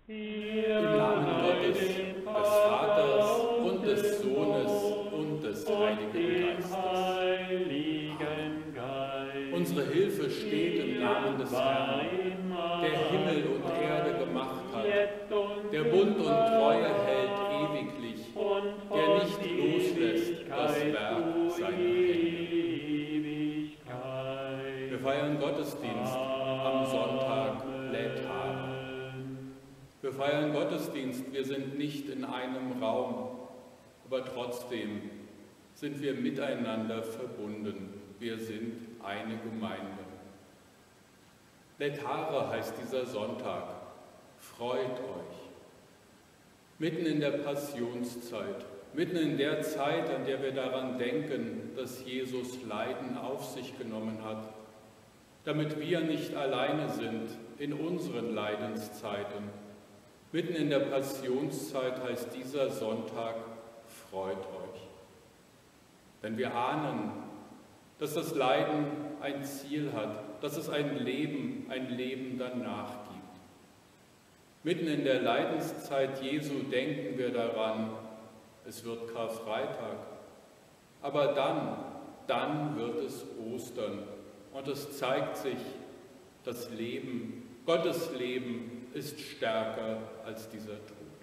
Im Namen Gottes, des Vaters und des Sohnes und des Heiligen Geistes. Unsere Hilfe steht im Namen des Herrn, der Himmel und Erde gemacht hat, der Bund und Treue hält ewiglich, der nicht loslässt das Werk seiner Hände. Wir feiern Gottesdienst am Sonntag Laetare. Wir feiern Gottesdienst, wir sind nicht in einem Raum, aber trotzdem sind wir miteinander verbunden. Wir sind eine Gemeinde. Laetare heißt dieser Sonntag. Freut euch. Mitten in der Passionszeit, mitten in der Zeit, an der wir daran denken, dass Jesus Leiden auf sich genommen hat, damit wir nicht alleine sind in unseren Leidenszeiten. Mitten in der Passionszeit heißt dieser Sonntag, freut euch. Denn wir ahnen, dass das Leiden ein Ziel hat, dass es ein Leben danach gibt. Mitten in der Leidenszeit Jesu denken wir daran, es wird Karfreitag. Aber dann wird es Ostern und es zeigt sich, das Leben, Gottes Leben, ist stärker als dieser Tod.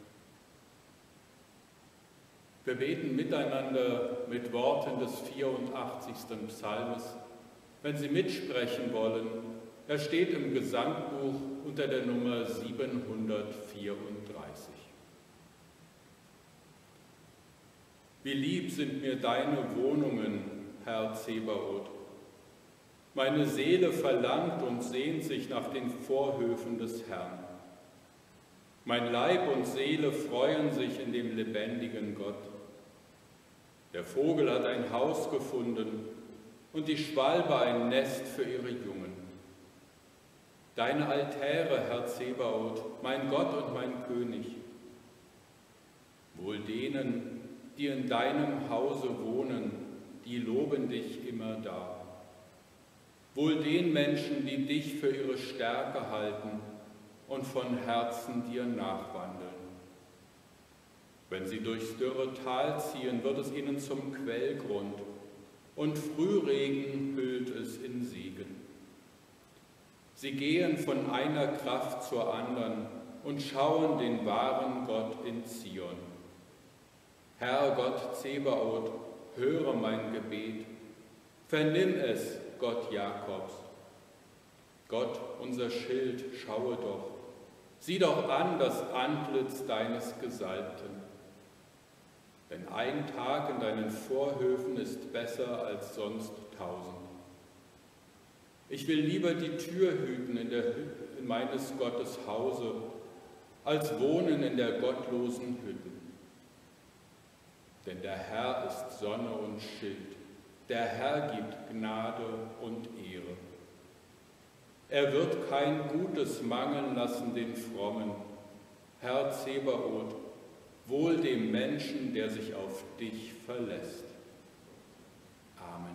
Wir beten miteinander mit Worten des 84. Psalmes. Wenn Sie mitsprechen wollen, er steht im Gesangbuch unter der Nummer 734. Wie lieb sind mir deine Wohnungen, Herr Zebaoth. Meine Seele verlangt und sehnt sich nach den Vorhöfen des Herrn. Mein Leib und Seele freuen sich in dem lebendigen Gott. Der Vogel hat ein Haus gefunden und die Schwalbe ein Nest für ihre Jungen. Deine Altäre, Herr Zebaoth, mein Gott und mein König. Wohl denen, die in deinem Hause wohnen, die loben dich immer da. Wohl den Menschen, die dich für ihre Stärke halten und von Herzen dir nachwandeln. Wenn sie durchs dürre Tal ziehen, wird es ihnen zum Quellgrund und Frühregen hüllt es in Segen. Sie gehen von einer Kraft zur anderen und schauen den wahren Gott in Zion. Herr Gott Zebaoth, höre mein Gebet, vernimm es, Gott Jakobs. Gott, unser Schild, schaue doch. Sieh doch an das Antlitz deines Gesalbten. Denn ein Tag in deinen Vorhöfen ist besser als sonst 1000. Ich will lieber die Tür hüten in meines Gottes Hause, als wohnen in der gottlosen Hütte. Denn der Herr ist Sonne und Schild. Der Herr gibt Gnade und Ehre. Er wird kein Gutes mangeln lassen den Frommen. Herr Zebaoth, wohl dem Menschen, der sich auf dich verlässt. Amen.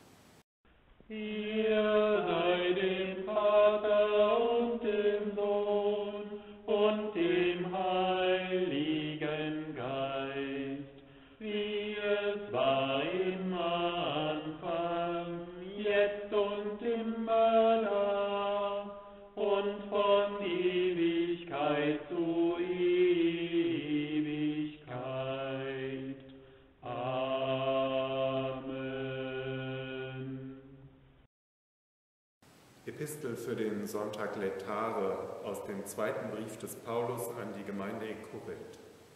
Ihr sei dem Vater und dem Sohn und dem Heiligen Geist, wie es war im Anfang, jetzt und immer da und von Ewigkeit zu Ewigkeit. Amen. Epistel für den Sonntag Laetare aus dem zweiten Brief des Paulus an die Gemeinde in Korinth.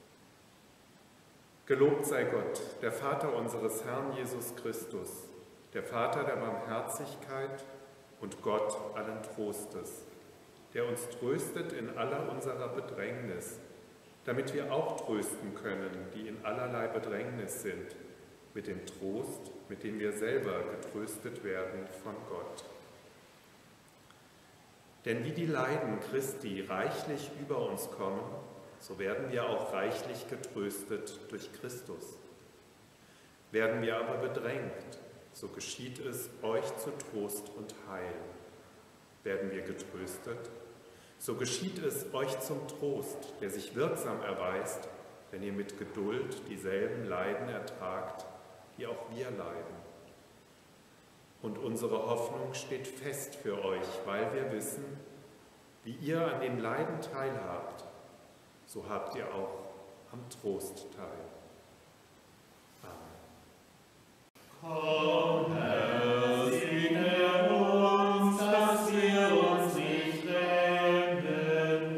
Gelobt sei Gott, der Vater unseres Herrn Jesus Christus, der Vater der Barmherzigkeit und Gott allen Trostes, der uns tröstet in aller unserer Bedrängnis, damit wir auch trösten können, die in allerlei Bedrängnis sind, mit dem Trost, mit dem wir selber getröstet werden von Gott. Denn wie die Leiden Christi reichlich über uns kommen, so werden wir auch reichlich getröstet durch Christus. Werden wir aber bedrängt, so geschieht es euch zu Trost und Heil. Werden wir getröstet, So geschieht es euch zum Trost, der sich wirksam erweist, wenn ihr mit Geduld dieselben Leiden ertragt, die auch wir leiden. Und unsere Hoffnung steht fest für euch, weil wir wissen, wie ihr an den Leiden teilhabt, so habt ihr auch am Trost teil. Amen. Komm, Herr, segne uns, dass wir uns nicht wenden,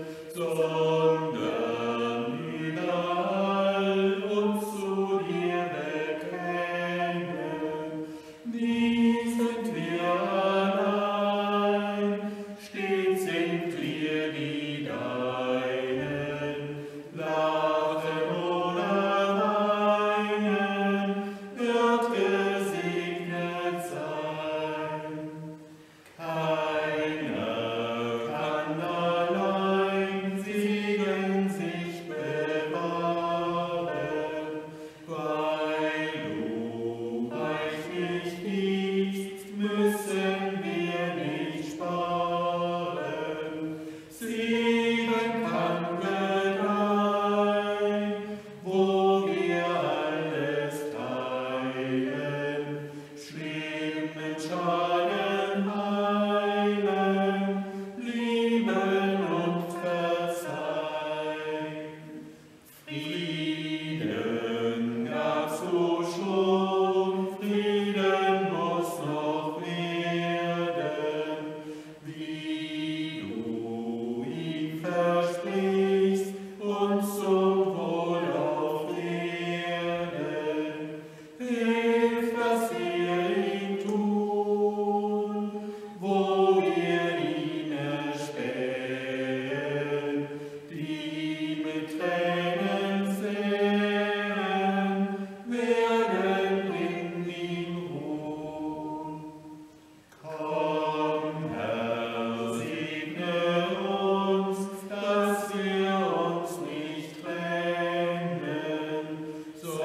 sondern überall uns zu dir bekennen. Nie sind wir allein, stets sind wir die Deinen. Lachen oder weinen wird gesegnet sein. Keiner kann allein Segen sich bewahren, weil du reichlich gibst, müssen wir nicht sparen. Segen kann gedeihen, wo wir alles teilen, schlimmen Schaden heilen, lieben und verzeihen. Frieden gabst du schon, Frieden muss noch werden, wie du ihn versprichst, uns zum Wohl auf Erden. Hilf, dass wir ihn tun, wo wir ihn erspähen, die mit Tränen säen, werden in ihm ruhen. Komm, Herr, segne uns, dass wir uns nicht trennen,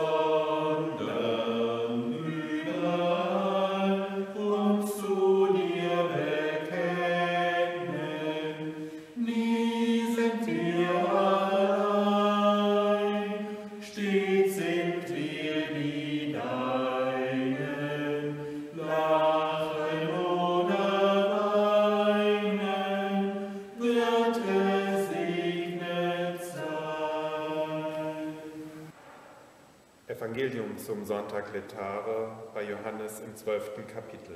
sondern überall uns zu dir bekennen. Nie sind wir allein, stets sind wir die Deinen. Lachen oder weinen wird gesegnet sein. Evangelium zum Sonntag Letare bei Johannes im 12. Kapitel.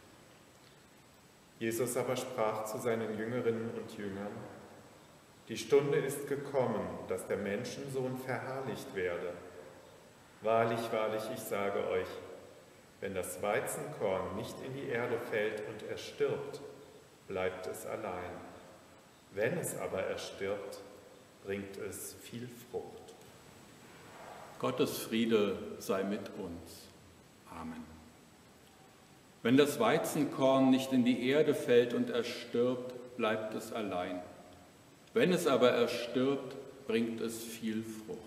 Jesus aber sprach zu seinen Jüngerinnen und Jüngern: Die Stunde ist gekommen, dass der Menschensohn verherrlicht werde. Wahrlich, wahrlich, ich sage euch, wenn das Weizenkorn nicht in die Erde fällt und erstirbt, bleibt es allein. Wenn es aber erstirbt, bringt es viel Frucht. Gottes Friede sei mit uns. Amen. Wenn das Weizenkorn nicht in die Erde fällt und erstirbt, bleibt es allein. Wenn es aber erstirbt, bringt es viel Frucht.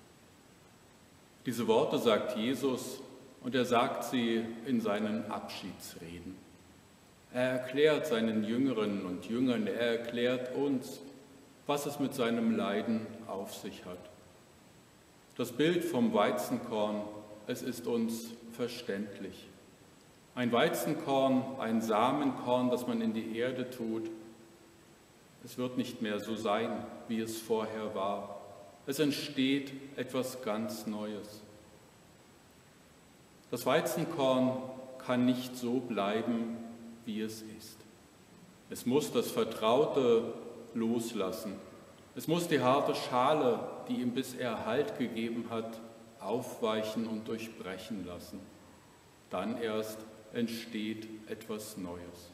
Diese Worte sagt Jesus und er sagt sie in seinen Abschiedsreden. Er erklärt seinen Jüngerinnen und Jüngern, er erklärt uns, was es mit seinem Leiden auf sich hat. Das Bild vom Weizenkorn, es ist uns verständlich. Ein Weizenkorn, ein Samenkorn, das man in die Erde tut, es wird nicht mehr so sein, wie es vorher war. Es entsteht etwas ganz Neues. Das Weizenkorn kann nicht so bleiben, wie es ist. Es muss das Vertraute loslassen. Es muss die harte Schale, die ihm bisher Halt gegeben hat, aufweichen und durchbrechen lassen. Dann erst entsteht etwas Neues.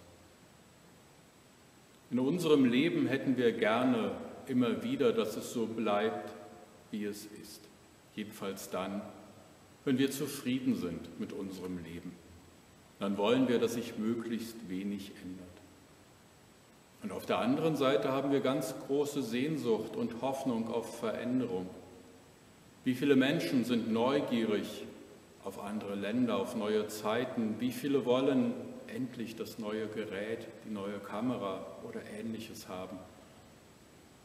In unserem Leben hätten wir gerne immer wieder, dass es so bleibt, wie es ist. Jedenfalls dann, wenn wir zufrieden sind mit unserem Leben. Dann wollen wir, dass sich möglichst wenig ändert. Und auf der anderen Seite haben wir ganz große Sehnsucht und Hoffnung auf Veränderung. Wie viele Menschen sind neugierig auf andere Länder, auf neue Zeiten? Wie viele wollen endlich das neue Gerät, die neue Kamera oder Ähnliches haben?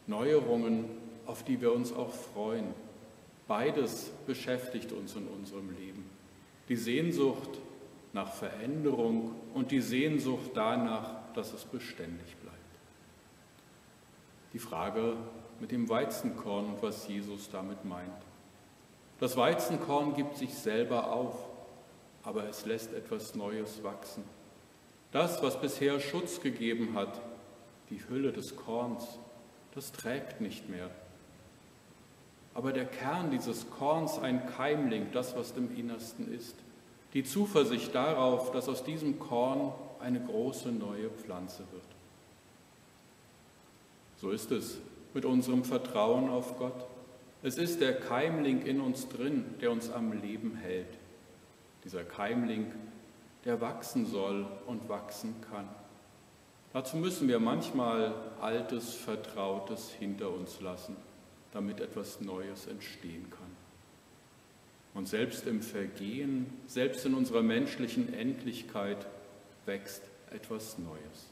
Neuerungen, auf die wir uns auch freuen. Beides beschäftigt uns in unserem Leben. Die Sehnsucht nach Veränderung und die Sehnsucht danach, dass es beständig bleibt. Die Frage mit dem Weizenkorn und was Jesus damit meint. Das Weizenkorn gibt sich selber auf, aber es lässt etwas Neues wachsen. Das, was bisher Schutz gegeben hat, die Hülle des Korns, das trägt nicht mehr. Aber der Kern dieses Korns, ein Keimling, das, was im Innersten ist, die Zuversicht darauf, dass aus diesem Korn eine große neue Pflanze wird. So ist es mit unserem Vertrauen auf Gott. Es ist der Keimling in uns drin, der uns am Leben hält. Dieser Keimling, der wachsen soll und wachsen kann. Dazu müssen wir manchmal Altes, Vertrautes hinter uns lassen, damit etwas Neues entstehen kann. Und selbst im Vergehen, selbst in unserer menschlichen Endlichkeit wächst etwas Neues.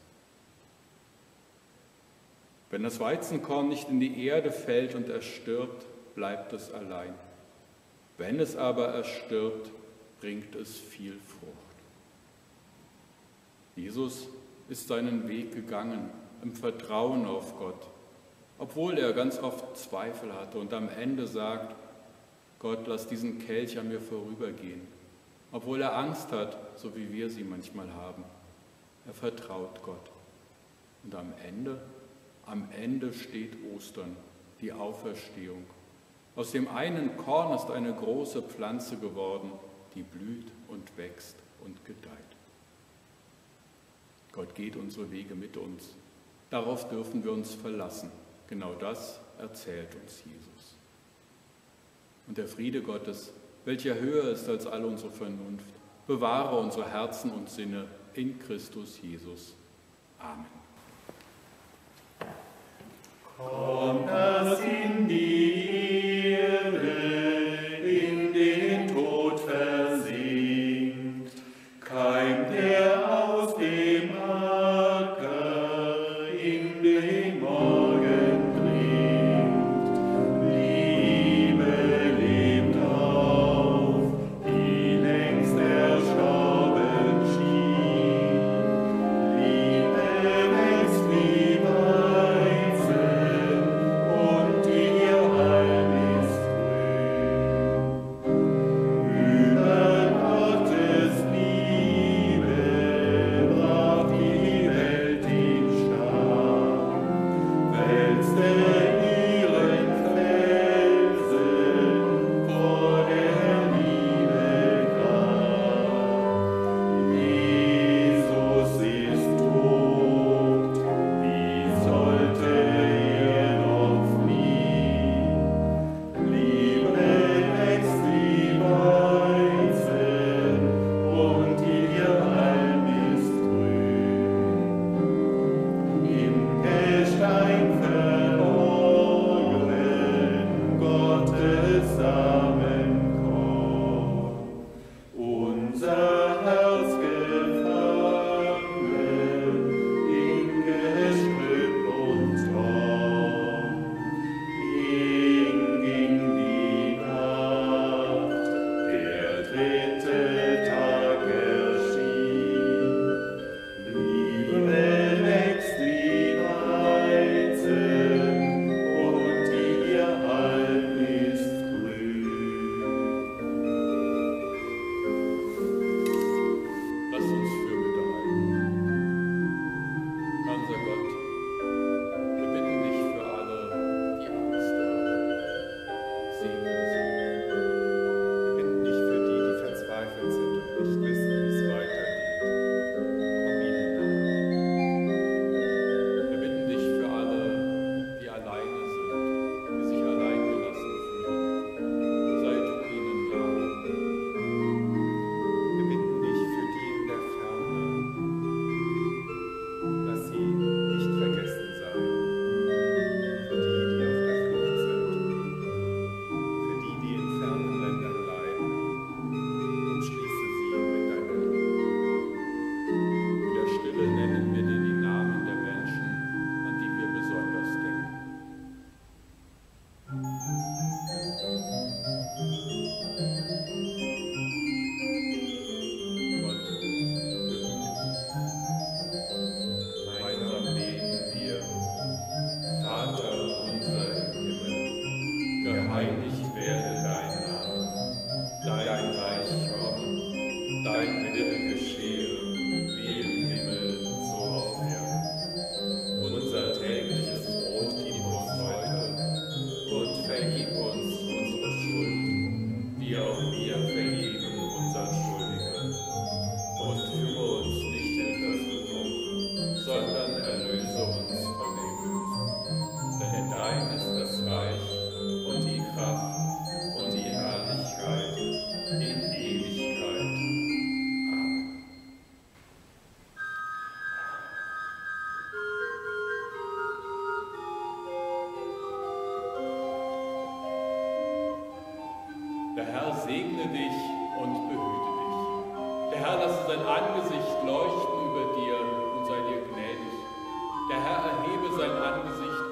Wenn das Weizenkorn nicht in die Erde fällt und erstirbt, bleibt es allein. Wenn es aber erstirbt, bringt es viel Frucht. Jesus ist seinen Weg gegangen im Vertrauen auf Gott, obwohl er ganz oft Zweifel hatte und am Ende sagt, Gott, lass diesen Kelch an mir vorübergehen, obwohl er Angst hat, so wie wir sie manchmal haben. Er vertraut Gott. Und am Ende steht Ostern, die Auferstehung. Aus dem einen Korn ist eine große Pflanze geworden, die blüht und wächst und gedeiht. Gott geht unsere Wege mit uns. Darauf dürfen wir uns verlassen. Genau das erzählt uns Jesus. Und der Friede Gottes, welcher höher ist als all unsere Vernunft, bewahre unsere Herzen und Sinne in Christus Jesus. Amen. Kommt das in die Erde, in den Tod versinkt, keimt er aus dem Acker, in den Morgen dringt. Liebe lebt auf, die längst erstorben schien. Liebe wächst wie Weizen und ihr Halm ist grün. Über Gottes Liebe brach die Welt in Staub, wälzte ihren Felsen vor der Liebe Grab. Jesus ist tot, wie sollte er noch fliehen? Liebe wächst wie Weizen und ihr Halm ist grün. Im Gestein verborgen, Gottes Samenkorn. Unser Herz gefangen in Gestrüpp und Dorn. Ihm ging die Nacht, der dritte Tag erschien. Liebe wächst wie Weizen und ihr Halm ist grün. dein Wille geschehe, wie im Himmel, so auf Erden. Unser tägliches Brot gib uns heute und vergib uns unsere Schuld, wie auch wir vergeben unseren Schuldigen. Und führe uns nicht in Versuchung, sondern erlöse uns von dem Bösen. Denn dein ist das Reich und die Kraft und die Herrlichkeit in Ewigkeit. Amen. Der Herr segne dich und behüte dich. Der Herr lasse sein Angesicht leuchten über dir und sei dir gnädig. Der Herr erhebe sein Angesicht